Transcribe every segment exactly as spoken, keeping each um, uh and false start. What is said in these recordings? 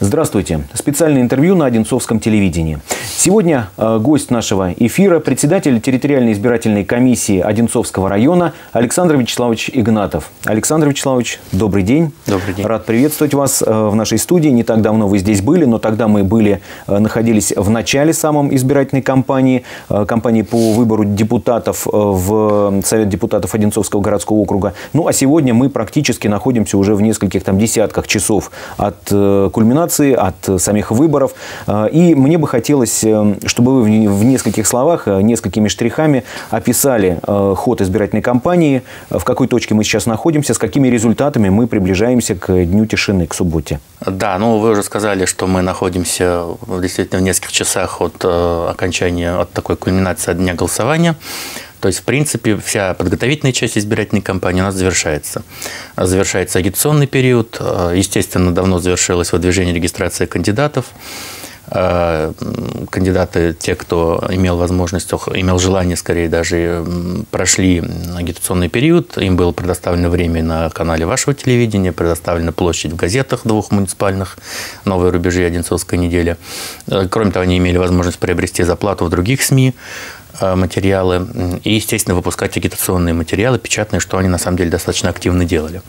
Здравствуйте. Специальное интервью на Одинцовском телевидении. Сегодня э, гость нашего эфира – председатель территориальной избирательной комиссии Одинцовского района Александр Вячеславович Игнатов. Александр Вячеславович, добрый день. Добрый день. Рад приветствовать вас э, в нашей студии. Не так давно вы здесь были, но тогда мы были, э, находились в начале самой избирательной кампании, э, кампании по выбору депутатов э, в Совет депутатов Одинцовского городского округа. Ну а сегодня мы практически находимся уже в нескольких там десятках часов от э, кульминации, от самих выборов. И мне бы хотелось, чтобы вы в нескольких словах, несколькими штрихами описали ход избирательной кампании, в какой точке мы сейчас находимся, с какими результатами мы приближаемся к Дню тишины, к субботе. Да, ну вы уже сказали, что мы находимся действительно в нескольких часах от окончания, от такой кульминации от дня голосования. То есть, в принципе, вся подготовительная часть избирательной кампании у нас завершается. Завершается агитационный период. Естественно, давно завершилось выдвижение регистрации кандидатов. Кандидаты, те, кто имел возможность, имел желание, скорее даже, прошли агитационный период. Им было предоставлено время на канале вашего телевидения, предоставлена площадь в газетах двух муниципальных «Новые рубежи» и «Одинцовская неделя». Кроме того, они имели возможность приобрести заплату в других СМИ материалы и, естественно, выпускать агитационные материалы, печатные, что они на самом деле достаточно активно делали.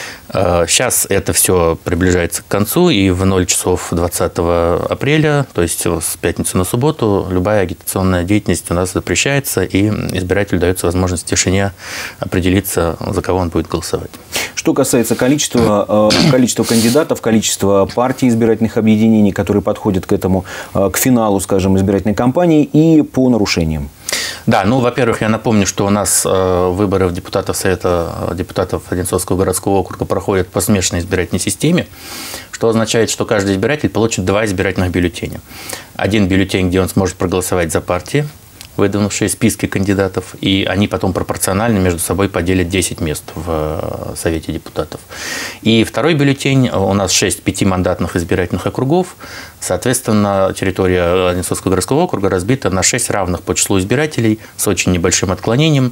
Сейчас это все приближается к концу, и в ноль часов двадцатого апреля, то есть с пятницы на субботу, любая агитационная деятельность у нас запрещается, и избирателю дается возможность в тишине определиться, за кого он будет голосовать. Что касается количества, количества кандидатов, количества партий избирательных объединений, которые подходят к этому, к финалу, скажем, избирательной кампании, и по нарушениям. Да, ну, во-первых, я напомню, что у нас э, выборы в депутатов Совета депутатов Одинцовского городского округа проходят по смешанной избирательной системе, что означает, что каждый избиратель получит два избирательных бюллетеня. Один бюллетень, где он сможет проголосовать за партии, выдвинувшие списки кандидатов, и они потом пропорционально между собой поделят десять мест в Совете депутатов. И второй бюллетень, у нас шесть пятимандатных избирательных округов, соответственно, территория Одинцовского городского округа разбита на шесть равных по числу избирателей с очень небольшим отклонением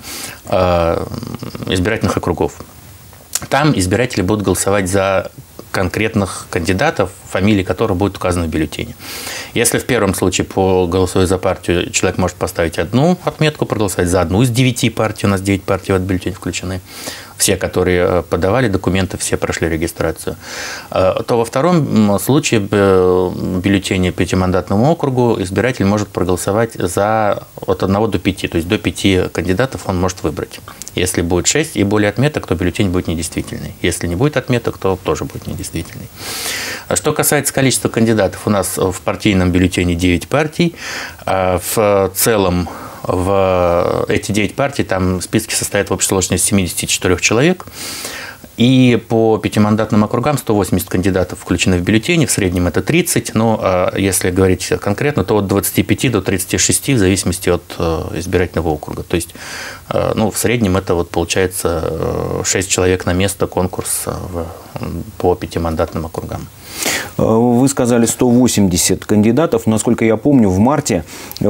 избирательных округов. Там избиратели будут голосовать за конкретных кандидатов, фамилии которых будут указаны в бюллетене. Если в первом случае по голосуя за партию человек может поставить одну отметку, проголосовать за одну из девяти партий, у нас девять партий в этот бюллетень включены, все, которые подавали документы, все прошли регистрацию, то во втором случае в бюллетене пятимандатному округу избиратель может проголосовать за от одного до пяти, то есть до пяти кандидатов он может выбрать. Если будет шесть и более отметок, то бюллетень будет недействительный. Если не будет отметок, то тоже будет недействительный. Что касается количества кандидатов, у нас в партийном бюллетене девять партий. В целом в эти девять партий там списки состоят в общей сложности семидесяти четырёх человек. И по пятимандатным округам сто восемьдесят кандидатов включены в бюллетени, в среднем это тридцать, но если говорить конкретно, то от двадцати пяти до тридцати шести в зависимости от избирательного округа. То есть ну, в среднем это вот получается шесть человек на место конкурс по пятимандатным округам. Вы сказали сто восемьдесят кандидатов. Насколько я помню, в марте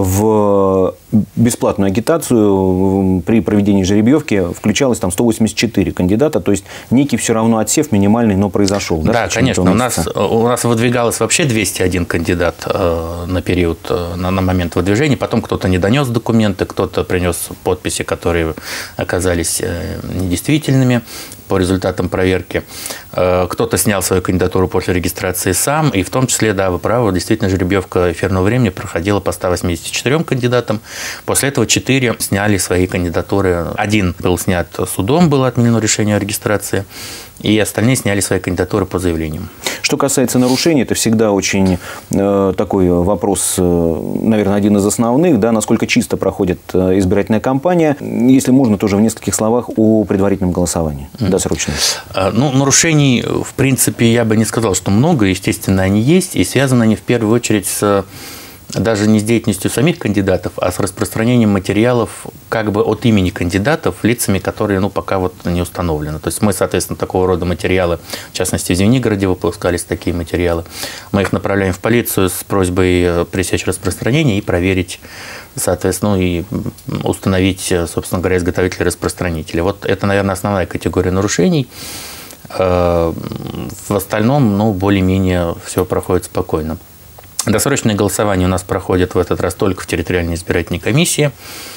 в бесплатную агитацию при проведении жеребьевки включалось там сто восемьдесят четыре кандидата. То есть некий все равно отсев минимальный, но произошел. Да, да конечно. У нас, у нас выдвигалось вообще двести один кандидат э, на период, э, на, на момент выдвижения. Потом кто-то не донес документы, кто-то принес подписи, которые оказались э, недействительными по результатам проверки. Кто-то снял свою кандидатуру после регистрации сам, и в том числе, да, вы правы, действительно, жеребьевка эфирного времени проходила по ста восьмидесяти четырём кандидатам. После этого четыре сняли свои кандидатуры. Один был снят судом, было отменено решение о регистрации, и остальные сняли свои кандидатуры по заявлениям. Что касается нарушений, это всегда очень э, такой вопрос, э, наверное, один из основных, да, насколько чисто проходит э, избирательная кампания. Если можно, тоже в нескольких словах о предварительном голосовании, mm-hmm. досрочном. Ну, нарушений, в принципе, я бы не сказал, что много. Естественно, они есть, и связаны они в первую очередь с даже не с деятельностью самих кандидатов, а с распространением материалов как бы от имени кандидатов лицами, которые ну, пока вот не установлены. То есть мы, соответственно, такого рода материалы, в частности, в Звенигороде выпускались такие материалы, мы их направляем в полицию с просьбой пресечь распространение и проверить, соответственно, и установить, собственно говоря, изготовителя-распространителя. Вот это, наверное, основная категория нарушений. В остальном, ну, более-менее все проходит спокойно. Досрочное голосование у нас проходит в этот раз только в территориальной избирательной комиссии.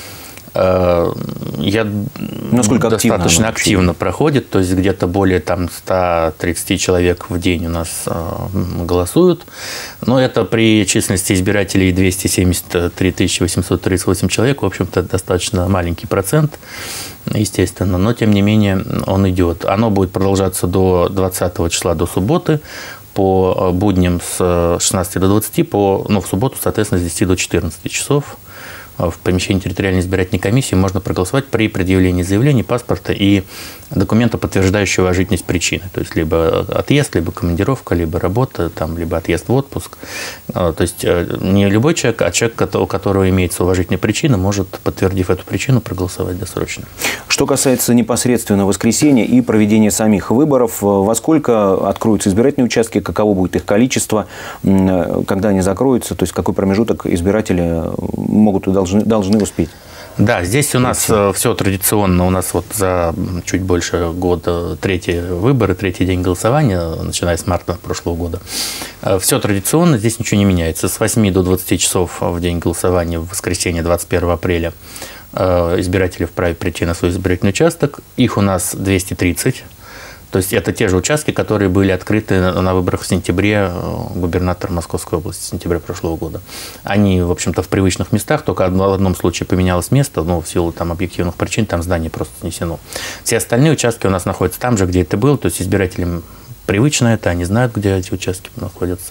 Я Насколько достаточно активно, активно проходит, то есть где-то более там, ста тридцати человек в день у нас голосуют. Но это при численности избирателей двести семьдесят три тысячи восемьсот тридцать восемь человек, в общем-то, достаточно маленький процент, естественно, но тем не менее он идет. Оно будет продолжаться до двадцатого числа, до субботы, по будням с шестнадцати до двадцати, по, ну, в субботу, соответственно, с десяти до четырнадцати часов. В помещении территориальной избирательной комиссии можно проголосовать при предъявлении заявления, паспорта и документа, подтверждающего уважительность причины. То есть, либо отъезд, либо командировка, либо работа, там, либо отъезд в отпуск. То есть, не любой человек, а человек, у которого имеется уважительная причина, может, подтвердив эту причину, проголосовать досрочно. Что касается непосредственно воскресенья и проведения самих выборов, во сколько откроются избирательные участки, каково будет их количество, когда они закроются, то есть какой промежуток избиратели могут и должны, должны успеть? Да, здесь у нас все традиционно. У нас вот за чуть больше года третьи выборы, третий день голосования, начиная с марта прошлого года. Все традиционно, здесь ничего не меняется. С восьми до двадцати часов в день голосования, в воскресенье двадцать первого апреля, избиратели вправе прийти на свой избирательный участок. Их у нас двести тридцать. То есть это те же участки, которые были открыты на выборах в сентябре губернатора Московской области, в сентябре прошлого года. Они, в общем-то, в привычных местах, только в одном случае поменялось место, но в силу там объективных причин там здание просто снесено. Все остальные участки у нас находятся там же, где это был, то есть избирателям привычно это, они знают, где эти участки находятся.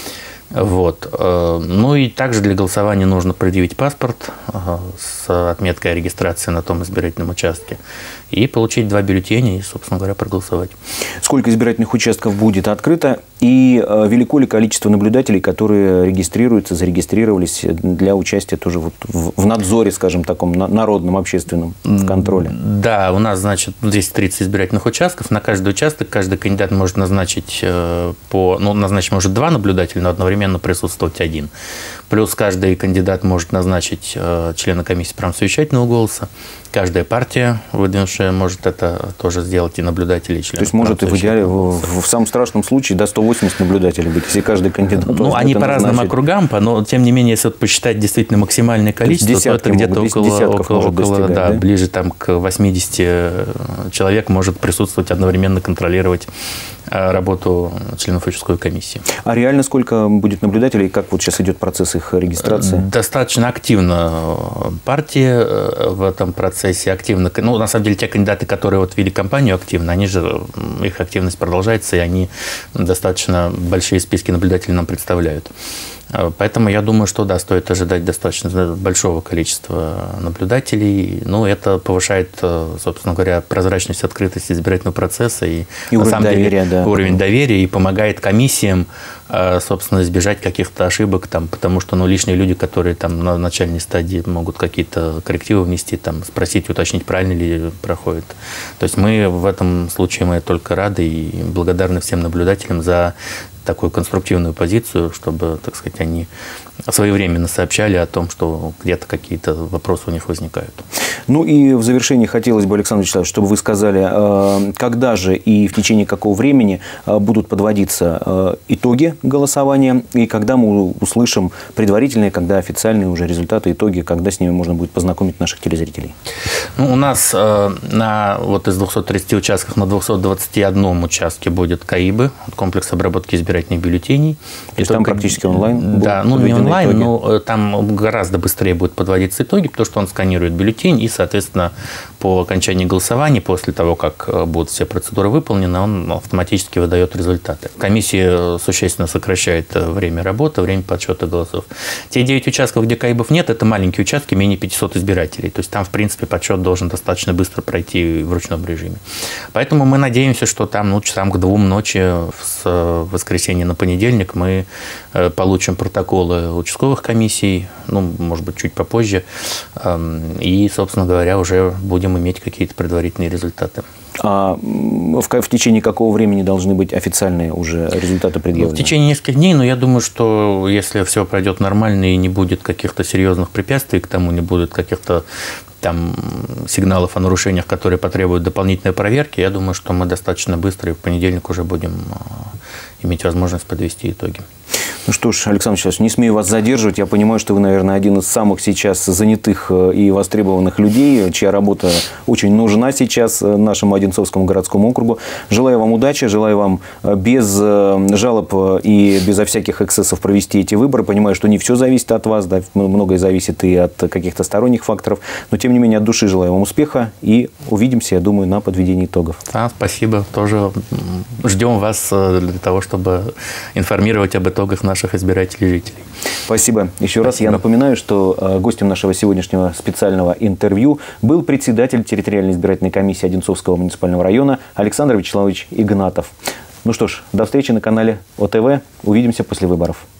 Вот. Ну и также для голосования нужно предъявить паспорт с отметкой о регистрации на том избирательном участке и получить два бюллетеня и, собственно говоря, проголосовать. Сколько избирательных участков будет открыто и велико ли количество наблюдателей, которые регистрируются, зарегистрировались для участия тоже вот в надзоре, скажем, таком народном, общественном, в контроле? Да, у нас, значит, двести тридцать избирательных участков. На каждый участок каждый кандидат может назначить по, ну, назначить может два наблюдателя, но одновременно присутствовать один. Плюс каждый кандидат может назначить э, члена комиссии правосовещательного голоса. Каждая партия, выдвинувшая, может это тоже сделать, и наблюдатели, и члены. То есть может и в идеале, в, в самом страшном случае, до ста восьмидесяти наблюдателей быть, если каждый кандидат... Ну, они по разным округам, но тем не менее, если вот посчитать действительно максимальное количество, то это где-то около, около, около да, да? ближе там, к восьмидесяти человек может присутствовать, одновременно контролировать работу членов участковой комиссии. А реально сколько будет наблюдателей, как вот сейчас идет процесс их регистрации? Достаточно активно партии в этом процессе, активно, ну, на самом деле, те кандидаты, которые вот вели кампанию активно, они же, их активность продолжается, и они достаточно большие списки наблюдателей нам представляют. Поэтому я думаю, что да, стоит ожидать достаточно большого количества наблюдателей. Ну, это повышает, собственно говоря, прозрачность, открытость избирательного процесса и, и на самом доверия, деле, да. уровень доверия, и помогает комиссиям, собственно, избежать каких-то ошибок, там, потому что ну, лишние люди, которые там на начальной стадии могут какие-то коррективы внести, там, спросить, уточнить, правильно ли проходит. То есть мы в этом случае мы только рады и благодарны всем наблюдателям за такую конструктивную позицию, чтобы, так сказать, они своевременно сообщали о том, что где-то какие-то вопросы у них возникают. Ну и в завершении хотелось бы, Александр Вячеславович, чтобы вы сказали, когда же и в течение какого времени будут подводиться итоги голосования, и когда мы услышим предварительные, когда официальные уже результаты, итоги, когда с ними можно будет познакомить наших телезрителей? Ну, у нас на, вот из двухсот тридцати участков на двухсот двадцати одном участке будет КАИБы, комплекс обработки избирательных бюллетеней. То есть там практически онлайн? Да, ну не онлайн, итоги. Но там гораздо быстрее будут подводиться итоги, потому что он сканирует бюллетень и, соответственно, по окончании голосования, после того, как будут все процедуры выполнены, он автоматически выдает результаты. Комиссия существенно сокращает время работы, время подсчета голосов. Те девять участков, где КАИБов нет, это маленькие участки, менее пятисот избирателей. То есть там, в принципе, подсчет должен достаточно быстро пройти в ручном режиме. Поэтому мы надеемся, что там, ну, часам к двум ночи с воскресенья на понедельник мы получим протоколы участковых комиссий, ну, может быть, чуть попозже, и, собственно говоря, уже будем иметь какие-то предварительные результаты. А в, в течение какого времени должны быть официальные уже результаты предъявлены? В течение нескольких дней, но я думаю, что если все пройдет нормально и не будет каких-то серьезных препятствий к тому, не будет каких-то там, сигналов о нарушениях, которые потребуют дополнительной проверки, я думаю, что мы достаточно быстро и в понедельник уже будем иметь возможность подвести итоги. Ну что ж, Александр Вячеславович, не смею вас задерживать. Я понимаю, что вы, наверное, один из самых сейчас занятых и востребованных людей, чья работа очень нужна сейчас нашему Одинцовскому городскому округу. Желаю вам удачи, желаю вам без жалоб и безо всяких эксцессов провести эти выборы. Понимаю, что не все зависит от вас, да, многое зависит и от каких-то сторонних факторов. Но, тем не менее, от души желаю вам успеха и увидимся, я думаю, на подведении итогов. Да, спасибо. Тоже ждем вас для того, чтобы информировать об итогах наших наших избирателей и жителей. Спасибо. Еще раз я напоминаю, что гостем нашего сегодняшнего специального интервью был председатель территориальной избирательной комиссии Одинцовского муниципального района Александр Вячеславович Игнатов. Ну что ж, до встречи на канале ОТВ. Увидимся после выборов.